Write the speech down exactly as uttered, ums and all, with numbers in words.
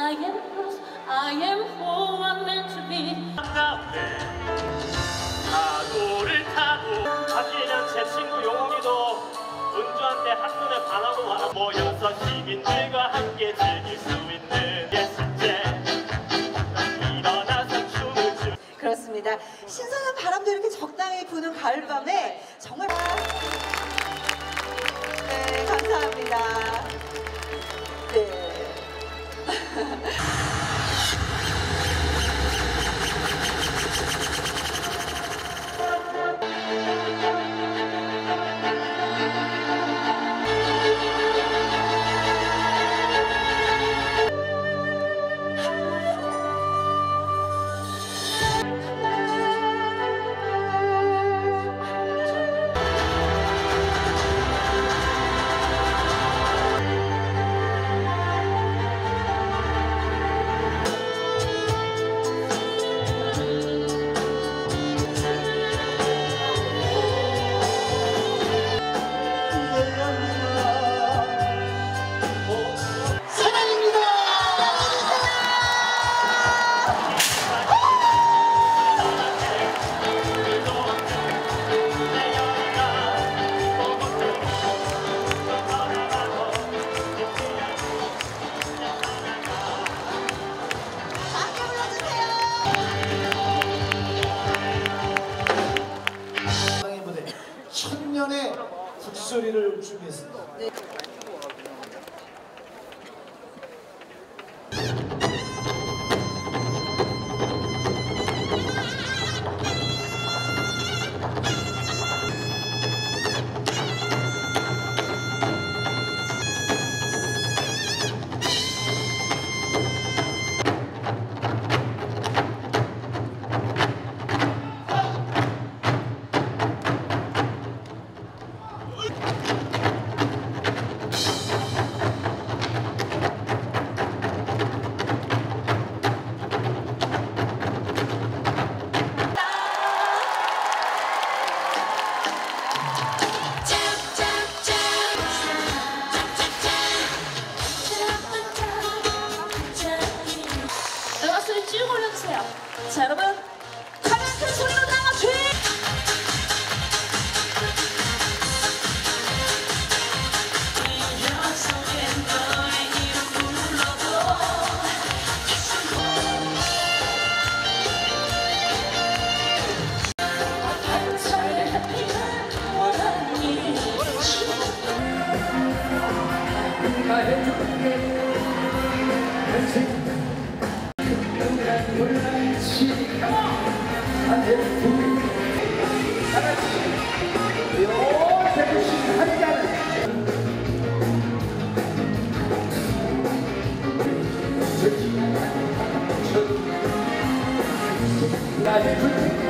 I am lost, I am who I'm meant to be. 파도를 타고 사실은 제 친구 용기도 은주한테 한눈에 반하고 말아 모여서 시민들과 함께 즐길 수 있는 예술제 일어나서 춤을 추. 그렇습니다. 신선한 바람도 이렇게 적당히 부는 가을밤에 정말 네, 감사합니다. 네. 천년의 북소리를 준비했습니다. 네. 쭉 올려주세요. 자, 여러분, 가장 큰 소리로 나가주세요. 나의